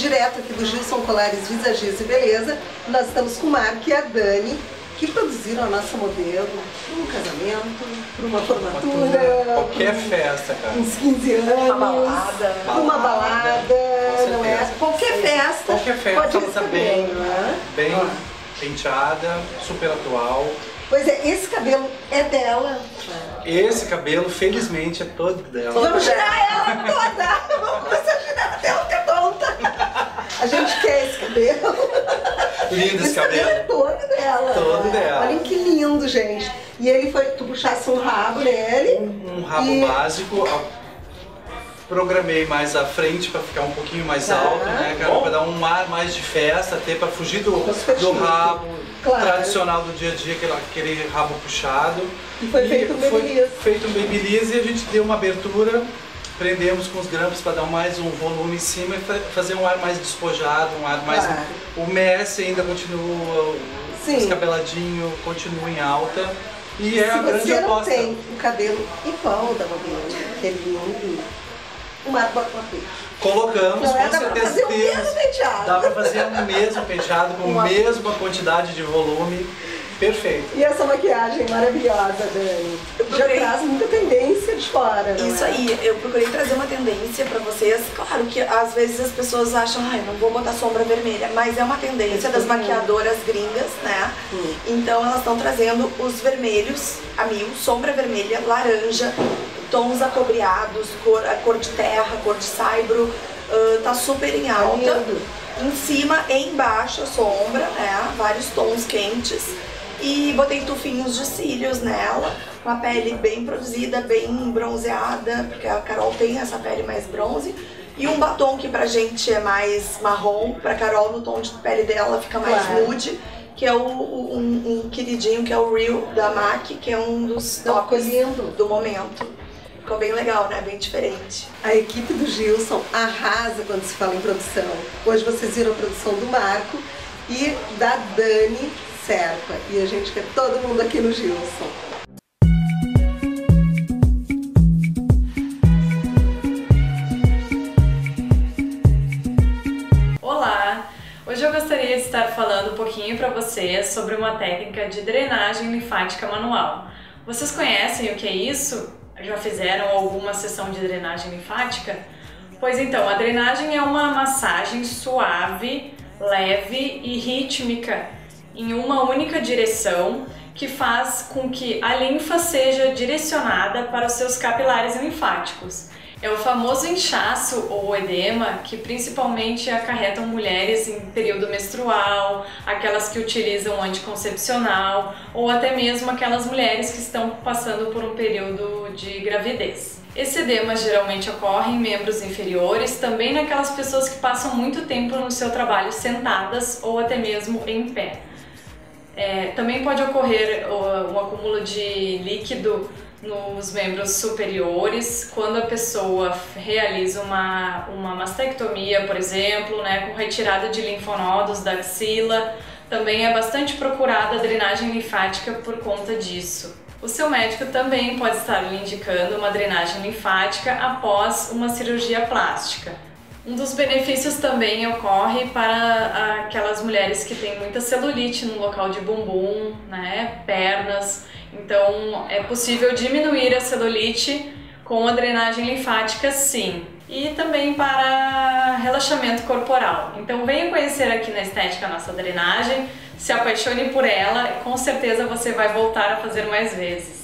direto aqui do Gilson Colares Visagismo e Beleza. Nós estamos com o Marco e a Dani, que produziram a nossa modelo para um casamento, para uma formatura, qualquer festa, cara. Uns 15 anos, uma balada, não é? Qualquer festa pode ela tá bem penteada, super atual. Pois é, esse cabelo é dela. Esse cabelo, felizmente, é todo dela. Vamos girar ela toda! Vamos começar a girar até ela ficar tonta. A gente quer esse cabelo. Lindo esse cabelo. É todo dela. Todo dela. Olhem que lindo, gente. E ele foi, tu puxasse um rabo nele. Um rabo básico. Programei mais à frente para ficar um pouquinho mais alto, né, cara? Para dar um ar mais de festa, até para fugir do rabo tradicional do dia a dia, aquele rabo puxado. E foi feito um babyliss. Feito um babyliss e a gente deu uma abertura, prendemos com os grampos para dar mais um volume em cima e fazer um ar mais despojado, um ar mais... O Messi ainda continua, descabeladinho, continua em alta. E é a grande aposta. Se você não tem o cabelo igual da modelo, que é lindo, o Marco bota uma peita. Colocamos, com certeza dá pra fazer o mesmo penteado, com a mesma quantidade de volume, perfeito. E essa maquiagem maravilhosa, Dani? Já traz muita tendência de fora, não Isso aí, eu procurei trazer uma tendência pra vocês. Claro que às vezes as pessoas acham, ai, não vou botar sombra vermelha, mas é uma tendência das maquiadoras gringas, né? Então elas estão trazendo os vermelhos a mil, sombra vermelha, laranja, tons acobreados, cor de terra, cor de saibro, tá super em alta. Em cima e embaixo a sombra, né? Vários tons quentes. E botei tufinhos de cílios nela, uma pele bem produzida, bem bronzeada, porque a Carol tem essa pele mais bronze. E um batom que pra gente é mais marrom, pra Carol no tom de pele dela fica mais nude, que é um queridinho que é o Real da MAC, que é um dos toques do momento. Ficou bem legal, né? Bem diferente. A equipe do Gilson arrasa quando se fala em produção. Hoje vocês viram a produção do Marco e da Dani Serpa. E a gente quer todo mundo aqui no Gilson. Olá! Hoje eu gostaria de estar falando um pouquinho para vocês sobre uma técnica de drenagem linfática manual. Vocês conhecem o que é isso? Já fizeram alguma sessão de drenagem linfática? Pois então, a drenagem é uma massagem suave, leve e rítmica em uma única direção que faz com que a linfa seja direcionada para os seus capilares linfáticos. É o famoso inchaço ou edema que principalmente acarretam mulheres em período menstrual, aquelas que utilizam anticoncepcional ou até mesmo aquelas mulheres que estão passando por um período de gravidez. Esse edema geralmente ocorre em membros inferiores, também naquelas pessoas que passam muito tempo no seu trabalho sentadas ou até mesmo em pé. Também pode ocorrer o acúmulo de líquido nos membros superiores, quando a pessoa realiza uma mastectomia, por exemplo, né, com retirada de linfonodos da axila. Também é bastante procurada a drenagem linfática por conta disso. O seu médico também pode estar lhe indicando uma drenagem linfática após uma cirurgia plástica. Um dos benefícios também ocorre para aquelas mulheres que têm muita celulite no local de bumbum, né, pernas. Então é possível diminuir a celulite com a drenagem linfática, sim. E também para relaxamento corporal. Então venha conhecer aqui na Estética a nossa drenagem, se apaixone por ela e com certeza você vai voltar a fazer mais vezes.